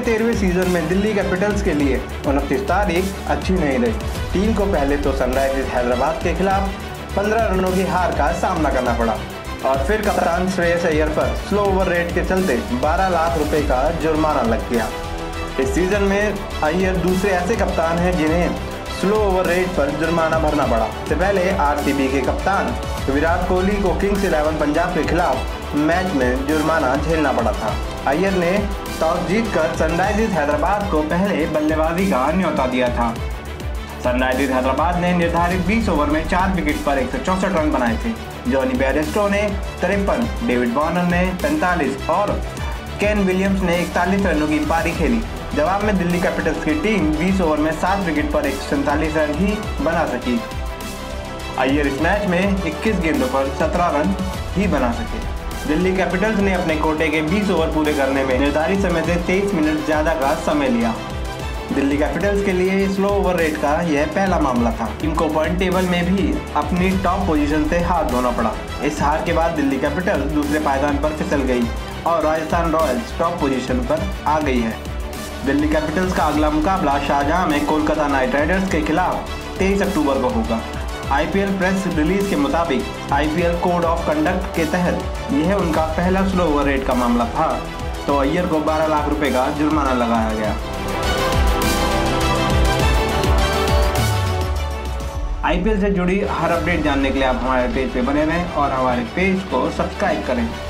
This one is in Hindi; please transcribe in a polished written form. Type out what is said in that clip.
13वें सीजन में दिल्ली कैपिटल्स के लिए 29 तारीख अच्छी नहीं रही। टीम को पहले तो सनराइजर्स हैदराबाद के खिलाफ 15 रनों की हार का सामना करना पड़ा और फिर कप्तान श्रेयस अय्यर पर स्लो ओवर रेट के चलते 12 लाख रुपए का जुर्माना लग गया। इस सीजन में अय्यर दूसरे ऐसे कप्तान हैं जिन्हें स्लो ओवर रेट पर जुर्माना भरना पड़ा। इससे पहले आरसीबी के कप्तान विराट कोहली को किंग्स 11 पंजाब के खिलाफ मैच में जुर्माना झेलना पड़ा था। अय्यर ने टॉस जीतकर सनराइजर्स हैदराबाद को पहले बल्लेबाजी का न्योता दिया था। सनराइजर्स हैदराबाद ने निर्धारित 20 ओवर में 4 विकेट पर 164 रन बनाए थे। जॉनी बेयरस्टो ने 53, डेविड वार्नर ने 45 और केन विलियम्स ने 41 रनों की पारी खेली। जवाब में दिल्ली कैपिटल्स की टीम 20 ओवर में 7 विकेट पर 147 रन ही बना सकी। अय्यर इस मैच में 21 गेंदों पर 17 रन ही बना सके। दिल्ली कैपिटल्स ने अपने कोटे के 20 ओवर पूरे करने में निर्धारित समय से 23 मिनट ज़्यादा का समय लिया। दिल्ली कैपिटल्स के लिए स्लो ओवर रेट का यह पहला मामला था। टीम को पॉइंट टेबल में भी अपनी टॉप पोजीशन से हाथ धोना पड़ा। इस हार के बाद दिल्ली कैपिटल्स दूसरे पायदान पर फिसल गई और राजस्थान रॉयल्स टॉप पोजीशन पर आ गई है। दिल्ली कैपिटल्स का अगला मुकाबला शाहजहां में कोलकाता नाइट राइडर्स के खिलाफ 23 अक्टूबर को होगा। आईपीएल प्रेस रिलीज के मुताबिक आईपीएल कोड ऑफ कंडक्ट के तहत यह उनका पहला स्लो ओवर रेट का मामला था, तो अय्यर को 12 लाख रुपए का जुर्माना लगाया गया। आईपीएल से जुड़ी हर अपडेट जानने के लिए आप हमारे पेज पे बने रहें और हमारे पेज को सब्सक्राइब करें।